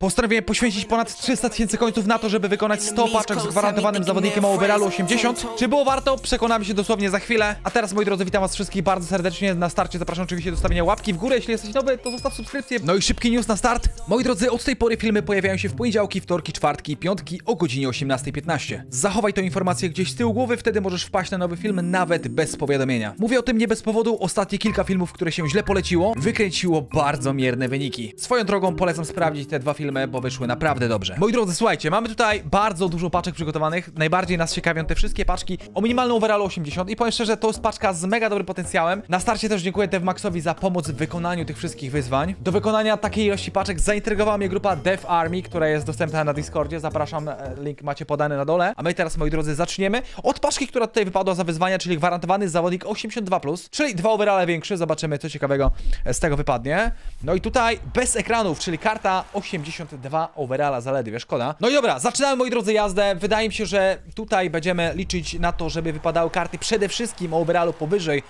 Postanowiłem poświęcić ponad 300 000 końców na to, żeby wykonać 100 paczek z gwarantowanym zawodnikiem o overallu 80. Czy było warto? Przekonamy się dosłownie za chwilę. A teraz, moi drodzy, witam was wszystkich bardzo serdecznie. Na starcie zapraszam oczywiście do stawienia łapki w górę. Jeśli jesteś nowy, to zostaw subskrypcję. No i szybki news na start. Moi drodzy, od tej pory filmy pojawiają się w poniedziałki, wtorki, czwartki i piątki o godzinie 18:15. Zachowaj tę informację gdzieś z tyłu głowy, wtedy możesz wpaść na nowy film nawet bez powiadomienia. Mówię o tym nie bez powodu. Ostatnie kilka filmów, które się źle poleciło, wykręciło bardzo mierne wyniki. Swoją drogą polecam sprawdzić te dwa filmy, bo wyszły naprawdę dobrze. Moi drodzy, słuchajcie, mamy tutaj bardzo dużo paczek przygotowanych. Najbardziej nas ciekawią te wszystkie paczki o minimalnym overallu 80 i powiem szczerze, to jest paczka z mega dobrym potencjałem. Na starcie też dziękuję DevMaxowi za pomoc w wykonaniu tych wszystkich wyzwań. Do wykonania takiej ilości paczek zaintrygowała mnie grupa Dev Army, która jest dostępna na Discordzie. Zapraszam, link macie podany na dole. A my teraz, moi drodzy, zaczniemy od paczki, która tutaj wypadła za wyzwania, czyli gwarantowany zawodnik 82+, czyli 2 overale większy. Zobaczymy, co ciekawego z tego wypadnie. No i tutaj bez ekranów, czyli karta 82 overalla zaledwie, szkoda. No i dobra, zaczynamy, moi drodzy, jazdę. Wydaje mi się, że tutaj będziemy liczyć na to, żeby wypadały karty przede wszystkim o overallu powyżej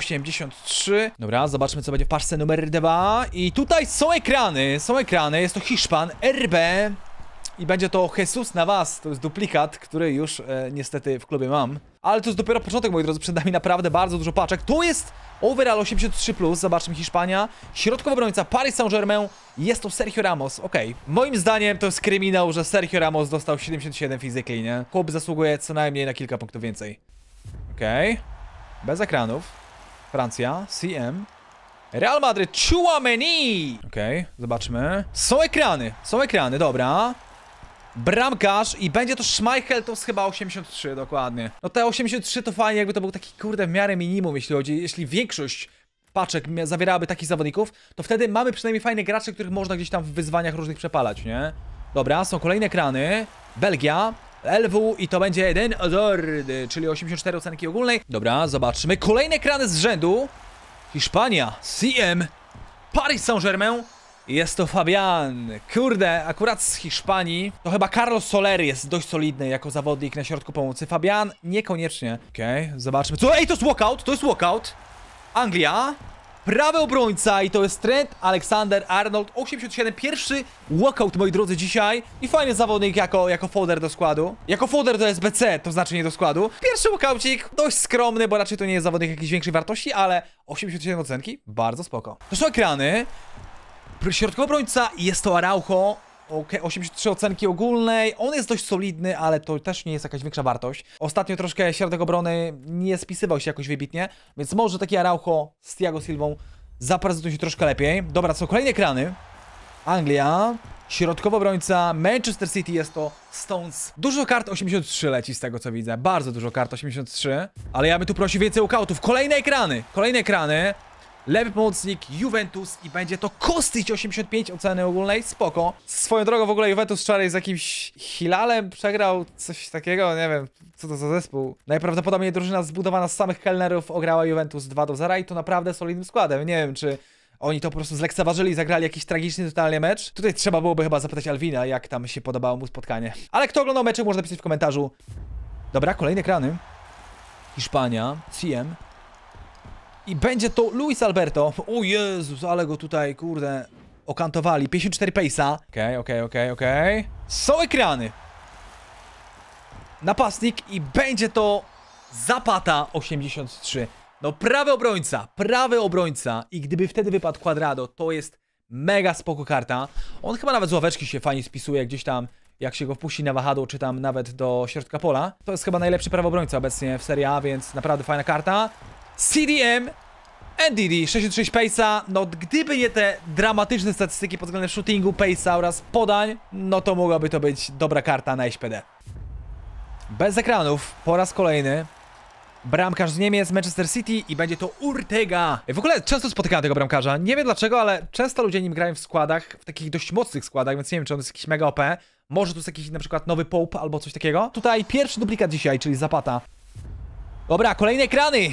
83. Dobra, zobaczmy, co będzie w paczce numer 2. I tutaj są ekrany, jest to Hiszpan, RB. I będzie to Jesus Navas, to jest duplikat, który już niestety w klubie mam. Ale to jest dopiero początek, moi drodzy, przed nami naprawdę bardzo dużo paczek. To jest overall 83+, zobaczmy Hiszpania. Środkowy obrońca Paris Saint-Germain, jest to Sergio Ramos, okej. Moim zdaniem to jest kryminał, że Sergio Ramos dostał 77 physically, nie? Chłop zasługuje co najmniej na kilka punktów więcej. Okej. Bez ekranów. Francja, CM. Real Madrid, Tchouaméni! Okej, zobaczmy. Są ekrany, dobra. Bramkarz i będzie to Schmeichel, to jest chyba 83 dokładnie. No te 83 to fajnie, jakby to był taki kurde w miarę minimum, jeśli większość paczek zawierałaby takich zawodników, to wtedy mamy przynajmniej fajne gracze, których można gdzieś tam w wyzwaniach różnych przepalać, nie? Dobra, są kolejne ekrany. Belgia, LW i to będzie Eden Hazard, czyli 84 ocenki ogólnej. Dobra, zobaczmy. Kolejne ekrany z rzędu. Hiszpania, CM, Paris Saint-Germain. Jest to Fabian. Kurde, akurat z Hiszpanii to chyba Carlos Soler jest dość solidny jako zawodnik na środku pomocy. Fabian niekoniecznie. Okej, zobaczmy. Co? Ej, to jest walkout. Anglia. Prawy obrońca i to jest Trent Alexander-Arnold. 87. Pierwszy walkout, moi drodzy, dzisiaj. I fajny zawodnik jako fodder do składu. Jako fodder do SBC, to znaczy nie do składu. Pierwszy walkaucik, dość skromny, bo raczej to nie jest zawodnik jakiejś większej wartości, ale 87 ocenki, bardzo spoko. To są ekrany. Środkowy obrońca jest to Araujo. Okej, 83 ocenki ogólnej. On jest dość solidny, ale to też nie jest jakaś większa wartość. Ostatnio troszkę środek obrony nie spisywał się jakoś wybitnie, więc może taki Araujo z Thiago Silvą zaprezentuje się troszkę lepiej. Dobra, są kolejne ekrany. Anglia. Środkowy obrońca Manchester City jest to Stones. Dużo kart 83 leci z tego, co widzę. Bardzo dużo kart 83. Ale ja bym tu prosił więcej walkoutów. Kolejne ekrany. Lewy pomocnik Juventus i będzie to Kostic, 85 oceny ogólnej, spoko. Swoją drogą w ogóle Juventus wczoraj z jakimś Hilalem przegrał coś takiego, nie wiem co to za zespół. Najprawdopodobniej drużyna zbudowana z samych kelnerów ograła Juventus 2-0 i to naprawdę solidnym składem. Nie wiem, czy oni to po prostu zlekceważyli i zagrali jakiś tragiczny totalnie mecz. Tutaj trzeba byłoby chyba zapytać Alwina, jak tam się podobało mu spotkanie. Ale kto oglądał mecze, może napisać w komentarzu. Dobra, kolejne ekrany. Hiszpania, CM. I będzie to Luis Alberto. O Jezus, ale go tutaj, kurde, okantowali. 54 pace'a. Okej. Są ekrany. Napastnik i będzie to Zapata 83. No prawy obrońca. I gdyby wtedy wypadł Cuadrado, to jest mega spoko karta. On chyba nawet z ławeczki się fajnie spisuje gdzieś tam, jak się go wpuści na wahadło, czy tam nawet do środka pola. To jest chyba najlepszy prawy obrońca obecnie w Serie A, więc naprawdę fajna karta. CDM, NDD, 66 pace'a, no gdyby nie te dramatyczne statystyki pod względem shootingu, pace'a oraz podań, no to mogłaby to być dobra karta na SPD. Bez ekranów, po raz kolejny, bramkarz z Niemiec, Manchester City i będzie to Urtega. W ogóle często spotykałem tego bramkarza, nie wiem dlaczego, ale często ludzie nim grają w składach, w takich dość mocnych składach, więc nie wiem, czy on jest jakiś mega OP. Może to jest jakiś na przykład nowy Pope albo coś takiego. Tutaj pierwszy duplikat dzisiaj, czyli Zapata. Dobra, kolejne ekrany.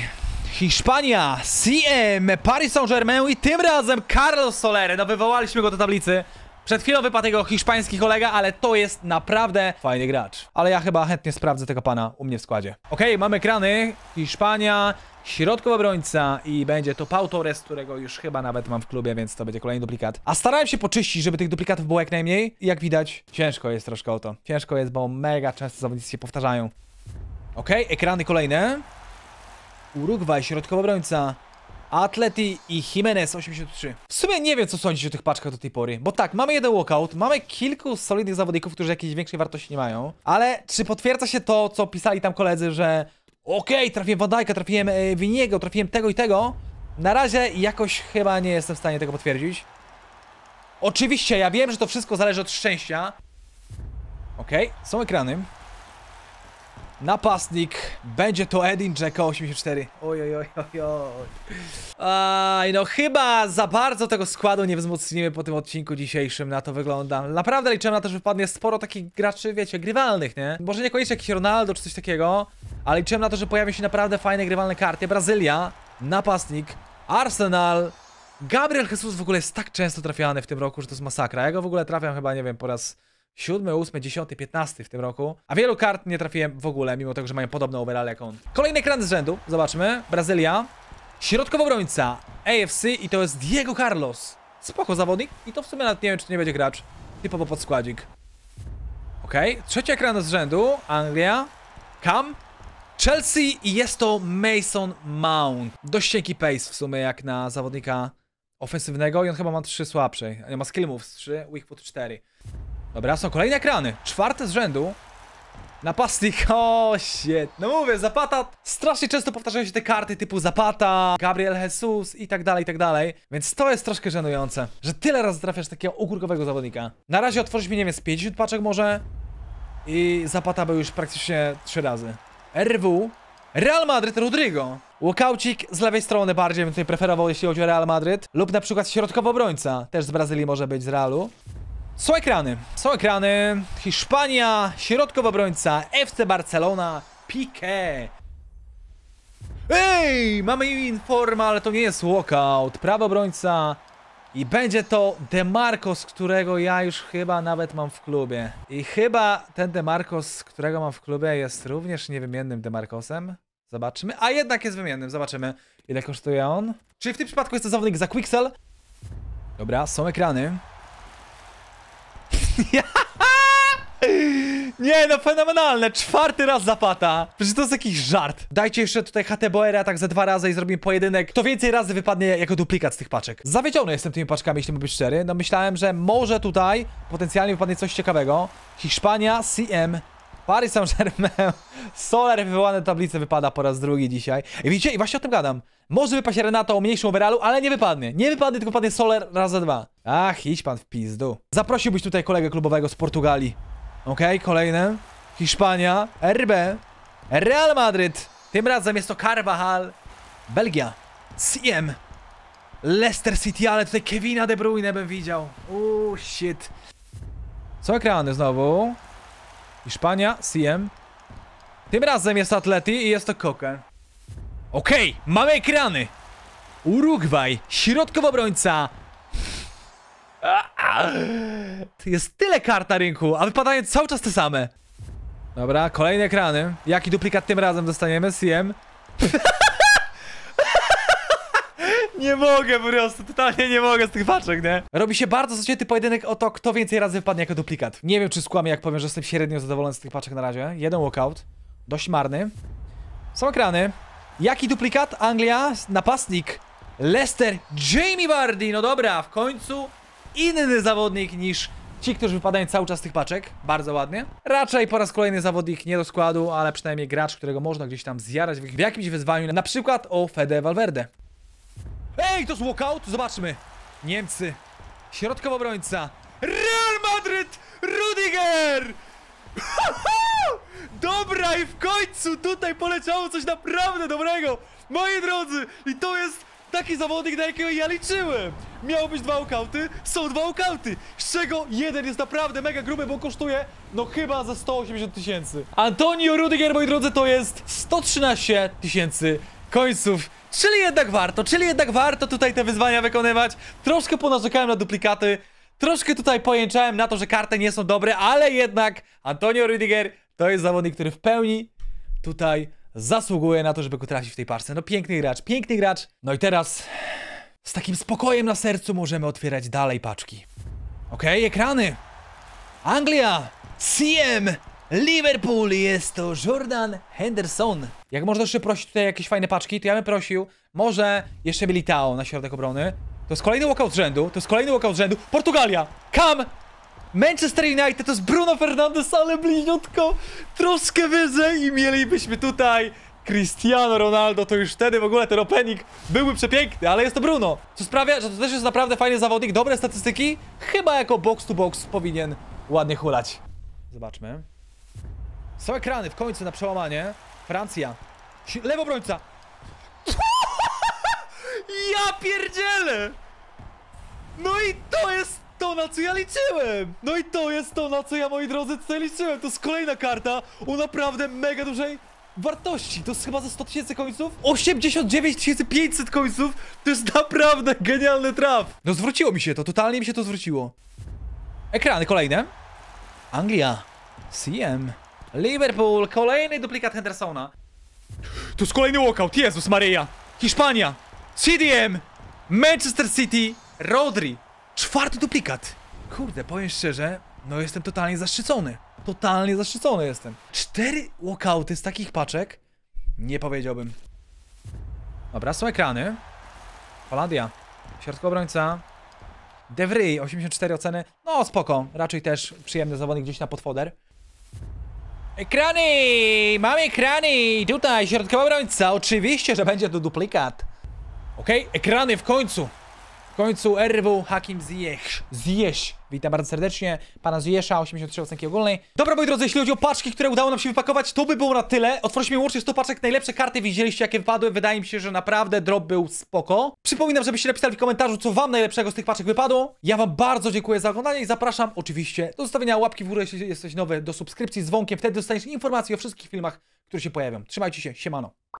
Hiszpania, CM, Paris Saint-Germain i tym razem Carlos Soler. No wywołaliśmy go do tablicy. Przed chwilą wypadł jego hiszpański kolega, ale to jest naprawdę fajny gracz. Ale ja chyba chętnie sprawdzę tego pana u mnie w składzie. Okej, mamy ekrany. Hiszpania, środkowy obrońca i będzie to Pau Torres, którego już chyba nawet mam w klubie, więc to będzie kolejny duplikat. A starałem się poczyścić, żeby tych duplikatów było jak najmniej. I jak widać, ciężko jest troszkę o to. Ciężko jest, bo mega często zawodnicy się powtarzają. Okej, ekrany kolejne. Urugwaj, środkowy obrońca. Atleti i Jimenez 83. W sumie nie wiem, co sądzić o tych paczkach do tej pory. Bo tak, mamy jeden walkout, mamy kilku solidnych zawodników, którzy jakiejś większej wartości nie mają. Ale czy potwierdza się to, co pisali tam koledzy, że okej, trafiłem Van Dijk'a, trafiłem Viniego, trafiłem tego i tego? Na razie jakoś chyba nie jestem w stanie tego potwierdzić. Oczywiście, ja wiem, że to wszystko zależy od szczęścia. Okej, są ekrany. Napastnik, będzie to Edin Dzeko 84. Oj. Aj, no chyba za bardzo tego składu nie wzmocnimy po tym odcinku dzisiejszym, na to wygląda. Naprawdę liczyłem na to, że wypadnie sporo takich graczy, wiecie, grywalnych, nie? Może niekoniecznie jakiś Ronaldo czy coś takiego, ale liczyłem na to, że pojawią się naprawdę fajne grywalne karty. Brazylia, napastnik, Arsenal, Gabriel Jesus w ogóle jest tak często trafiany w tym roku, że to jest masakra. Ja go w ogóle trafiam chyba, nie wiem, po raz 7, 8, 10, 15 w tym roku. A wielu kart nie trafiłem w ogóle, mimo tego, że mają podobne overall jak on. Kolejny ekran z rzędu, zobaczmy. Brazylia. Środkowy obrońca AFC i to jest Diego Carlos. Spoko zawodnik i to w sumie nawet nie wiem, czy to nie będzie gracz. Typowo podskładzik. Okej, trzeci ekran z rzędu. Anglia. Cam. Chelsea i jest to Mason Mount. Dość cienki pace w sumie jak na zawodnika ofensywnego i on chyba ma 3 słabsze. Nie ma skill moves 3, weak foot 4. Dobra, są kolejne ekrany. Czwarte z rzędu. Napastnik, o shit. No mówię, Zapata. Strasznie często powtarzają się te karty typu Zapata, Gabriel Jesus i tak dalej. Więc to jest troszkę żenujące, że tyle razy trafiasz takiego ogórkowego zawodnika. Na razie otworzyliśmy, nie wiem, z 50 paczek może. I Zapata był już praktycznie 3 razy. RW. Real Madrid, Rodrigo. Walkaucik z lewej strony bardziej bym tutaj preferował, jeśli chodzi o Real Madrid. Lub na przykład środkowy obrońca. Też z Brazylii może być, z Realu. Są ekrany. Hiszpania, środkowy obrońca, FC Barcelona, Piqué. Ej, mamy informa, ale to nie jest walkout. Prawy obrońca i będzie to DeMarcos, którego ja już chyba nawet mam w klubie. I chyba ten DeMarcos, którego mam w klubie, jest również niewymiennym DeMarcosem. Zobaczymy, a jednak jest wymiennym, zobaczymy ile kosztuje on. Czyli w tym przypadku jest to zawodnik za Quixel. Dobra, są ekrany. Nie no, fenomenalne, 4. raz Zapata. Przecież to jest jakiś żart. Dajcie jeszcze tutaj HT Boera tak za 2 razy i zrobimy pojedynek. Kto więcej razy wypadnie jako duplikat z tych paczek. Zawiedziony jestem tymi paczkami, jeśli mam być szczery. No myślałem, że może tutaj potencjalnie wypadnie coś ciekawego. Hiszpania, CM, Paris Saint-Germain, Solar wywołane tablice wypada po raz drugi dzisiaj. I widzicie, i właśnie o tym gadam. Może wypaść Renato o mniejszym overallu, ale nie wypadnie. Nie wypadnie, tylko wypadnie Solar raz za 2. Ach, Hiszpan w pizdu. Zaprosiłbyś tutaj kolegę klubowego z Portugalii. Okej, kolejne. Hiszpania, RB, Real Madrid. Tym razem jest to Carvajal. Belgia, CM, Leicester City, ale tutaj Kevina De Bruyne bym widział. Shit. Są ekrany znowu. Hiszpania, CM. Tym razem jest Atleti i jest to Koke. Okej, mamy ekrany. Urugwaj, środkowy obrońca. Jest tyle kart na rynku, a wypadają cały czas te same. Dobra, kolejne ekrany. Jaki duplikat tym razem dostaniemy? CM. Nie mogę po prostu, totalnie nie mogę z tych paczek, nie? Robi się bardzo zacięty pojedynek o to, kto więcej razy wypadnie jako duplikat. Nie wiem, czy skłamię, jak powiem, że jestem średnio zadowolony z tych paczek na razie. Jeden walkout. Dość marny. Są ekrany. Jaki duplikat? Anglia, napastnik, Leicester, Jamie Vardy. No dobra, w końcu inny zawodnik niż ci, którzy wypadają cały czas z tych paczek. Bardzo ładnie. Raczej po raz kolejny zawodnik nie do składu, ale przynajmniej gracz, którego można gdzieś tam zjarać w jakimś wyzwaniu. Na przykład o Fede Valverde. Ej, to jest walkout? Zobaczmy. Niemcy. Środkowy obrońca. Real Madrid! Rudiger! Dobra, i w końcu tutaj poleciało coś naprawdę dobrego. Moi drodzy, i to jest taki zawodnik, na jakiego ja liczyłem. Miało być 2 walkouty, są 2 walkouty, z czego jeden jest naprawdę mega gruby, bo kosztuje no chyba za 180 000. Antonio Rudiger, moi drodzy, to jest 113 000 końców. Czyli jednak warto tutaj te wyzwania wykonywać. Troszkę ponarzekałem na duplikaty. Troszkę tutaj pojęczałem na to, że karty nie są dobre, ale jednak Antonio Rüdiger to jest zawodnik, który w pełni tutaj zasługuje na to, żeby go trafić w tej parce. No piękny gracz, piękny gracz. No i teraz z takim spokojem na sercu możemy otwierać dalej paczki. Okej, ekrany. Anglia, CM, Liverpool, jest to Jordan Henderson. Jak można jeszcze prosić tutaj jakieś fajne paczki, to ja bym prosił może jeszcze Militao na środek obrony. To jest kolejny walkout z rzędu, Portugalia, Cam, Manchester United, to jest Bruno Fernandes, ale bliźniutko, troszkę wyżej i mielibyśmy tutaj Cristiano Ronaldo, to już wtedy w ogóle ten opening byłby przepiękny, ale jest to Bruno, co sprawia, że to też jest naprawdę fajny zawodnik, dobre statystyki, chyba jako box to box powinien ładnie hulać. Zobaczmy. Są ekrany w końcu na przełamanie. Francja, lewo obrońca. Ja pierdzielę! No i to jest to, na co ja liczyłem! No i to jest to, na co ja, moi drodzy, tutaj liczyłem. To jest kolejna karta o naprawdę mega dużej wartości. To jest chyba za 100 000 końców. 89 500 końców. To jest naprawdę genialny traf. No zwróciło mi się to, totalnie mi się to zwróciło. Ekrany kolejne. Anglia, CM, Liverpool, kolejny duplikat Hendersona. To jest kolejny walkout, Jezus Maryja. Hiszpania, CDM, Manchester City, Rodri. 4. duplikat. Kurde, powiem szczerze, no jestem totalnie zaszczycony. Totalnie zaszczycony jestem. 4 walkouty z takich paczek? Nie powiedziałbym. Dobra, są ekrany. Holandia, środkowy obrońca. De Vrij, 84 oceny. No spoko, raczej też przyjemny zawodnik gdzieś na podfoder. Ekrany! Mamy ekrany! Tutaj środkowy obrońca. Oczywiście, że będzie to duplikat. Okej, ekrany w końcu. W końcu RW Hakim Ziyech. Witam bardzo serdecznie. Pana Ziyesza, 83 ocenki ogólnej. Dobra, moi drodzy, jeśli chodzi o paczki, które udało nam się wypakować, to by było na tyle. Otworzyliśmy łącznie 100 paczek. Najlepsze karty widzieliście, jakie wypadły. Wydaje mi się, że naprawdę drop był spoko. Przypominam, żebyście napisali w komentarzu, co wam najlepszego z tych paczek wypadło. Ja wam bardzo dziękuję za oglądanie i zapraszam oczywiście do zostawienia łapki w górę, jeśli jesteś nowy, do subskrypcji z dzwonkiem. Wtedy dostaniesz informacje o wszystkich filmach, które się pojawią. Trzymajcie się, siemano.